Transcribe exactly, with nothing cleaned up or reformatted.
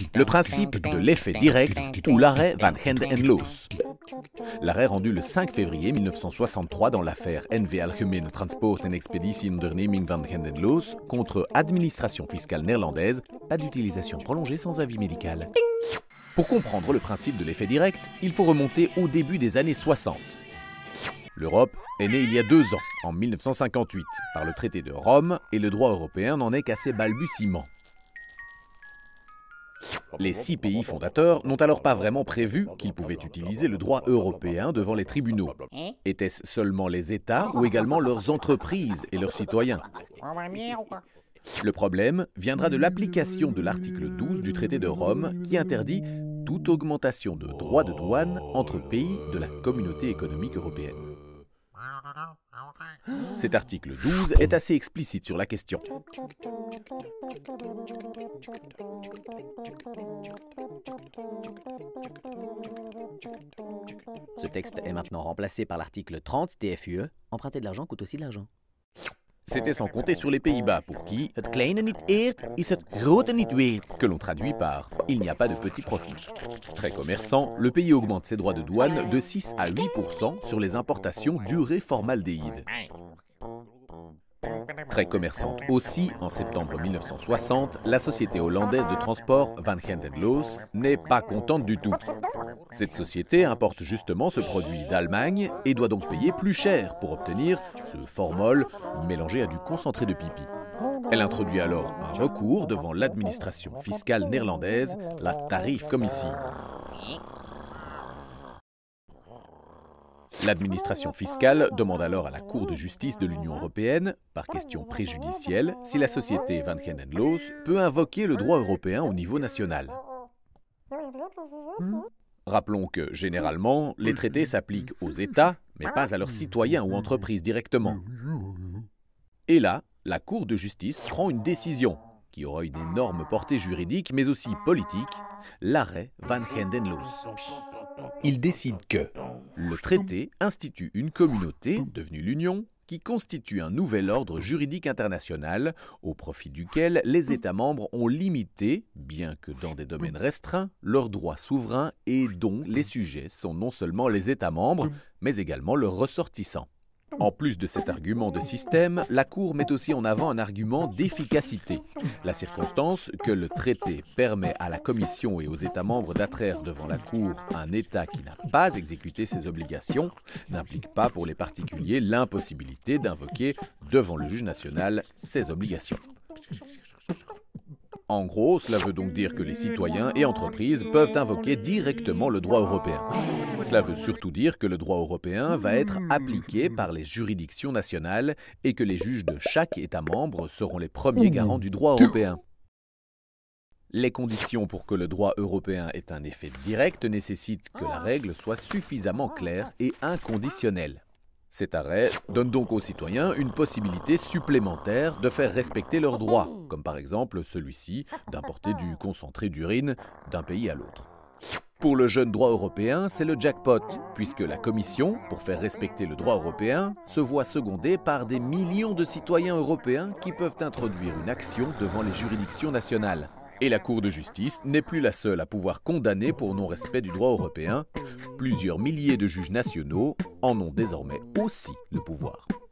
Le principe de l'effet direct ou l'arrêt Van Hand en Loos. L'arrêt rendu le cinq février mille neuf cent soixante-trois dans l'affaire N V Algemene Transport en Expeditieonderneming Van Hand en Loos contre administration fiscale néerlandaise, pas d'utilisation prolongée sans avis médical. Pour comprendre le principe de l'effet direct, il faut remonter au début des années soixante. L'Europe est née il y a deux ans, en mille neuf cent cinquante-huit, par le traité de Rome, et le droit européen n'en est qu'à ses balbutiements. Les six pays fondateurs n'ont alors pas vraiment prévu qu'ils pouvaient utiliser le droit européen devant les tribunaux. Étaient-ce seulement les États ou également leurs entreprises et leurs citoyens? Le problème viendra de l'application de l'article douze du traité de Rome qui interdit toute augmentation de droits de douane entre pays de la communauté économique européenne. Cet article douze est assez explicite sur la question. Ce texte est maintenant remplacé par l'article trente T F U E. Emprunter de l'argent coûte aussi de l'argent. C'était sans compter sur les Pays-Bas pour qui het kleine niet eert, is het grote niet weet, que l'on traduit par « il n'y a pas de petit profit ». Très commerçant, le pays augmente ses droits de douane de six à huit pour cent sur les importations d'urée formaldéhyde. Très commerçante aussi, en septembre mille neuf cent soixante, la société hollandaise de transport Van Hand en Loos n'est pas contente du tout. Cette société importe justement ce produit d'Allemagne et doit donc payer plus cher pour obtenir ce formol mélangé à du concentré de pipi. Elle introduit alors un recours devant l'administration fiscale néerlandaise, la Tariefcommissie. L'administration fiscale demande alors à la Cour de justice de l'Union européenne, par question préjudicielle, si la société Van Hand en Loos peut invoquer le droit européen au niveau national. Rappelons que, généralement, les traités s'appliquent aux États, mais pas à leurs citoyens ou entreprises directement. Et là, la Cour de justice prend une décision, qui aura une énorme portée juridique, mais aussi politique, l'arrêt Van Hand en Loos. Il décide que le traité institue une communauté, devenue l'Union, qui constitue un nouvel ordre juridique international, au profit duquel les États membres ont limité, bien que dans des domaines restreints, leurs droits souverains et dont les sujets sont non seulement les États membres, mais également leurs ressortissants. En plus de cet argument de système, la Cour met aussi en avant un argument d'efficacité. La circonstance que le traité permet à la Commission et aux États membres d'attraire devant la Cour un État qui n'a pas exécuté ses obligations n'implique pas pour les particuliers l'impossibilité d'invoquer devant le juge national ses obligations. En gros, cela veut donc dire que les citoyens et entreprises peuvent invoquer directement le droit européen. Cela veut surtout dire que le droit européen va être appliqué par les juridictions nationales et que les juges de chaque État membre seront les premiers garants du droit européen. Les conditions pour que le droit européen ait un effet direct nécessitent que la règle soit suffisamment claire et inconditionnelle. Cet arrêt donne donc aux citoyens une possibilité supplémentaire de faire respecter leurs droits, comme par exemple celui-ci d'importer du concentré d'urine d'un pays à l'autre. Pour le jeune droit européen, c'est le jackpot, puisque la Commission, pour faire respecter le droit européen, se voit secondée par des millions de citoyens européens qui peuvent introduire une action devant les juridictions nationales. Et la Cour de justice n'est plus la seule à pouvoir condamner pour non-respect du droit européen. Plusieurs milliers de juges nationaux en ont désormais aussi le pouvoir.